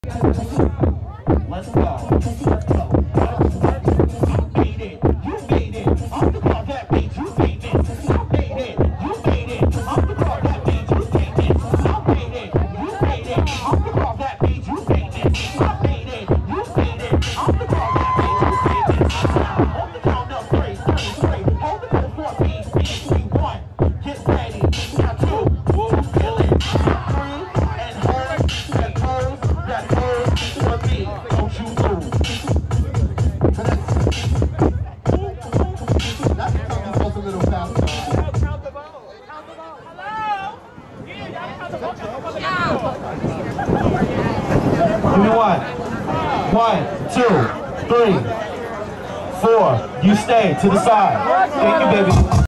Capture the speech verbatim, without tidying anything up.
Let's go. Let's go. You made it. You made it. I'm the car that made you made it. You made it. You made it. I'm the car that made you made it. I made it. You made it. I'm the car that made you made it. I made it. You made it. I'm the car that made you made it. On the count of three, three, three. Hold the code for me, me, three, one. Get ready. Now two, two, feel it. Three and hold. That goes, that goes for me. Don't you move. That's coming just a little faster. Count the ball. Count the ball. Hello? Yeah, y'all count the ball. Give me one. One, two, three, four. You stay to the side. Thank you, baby.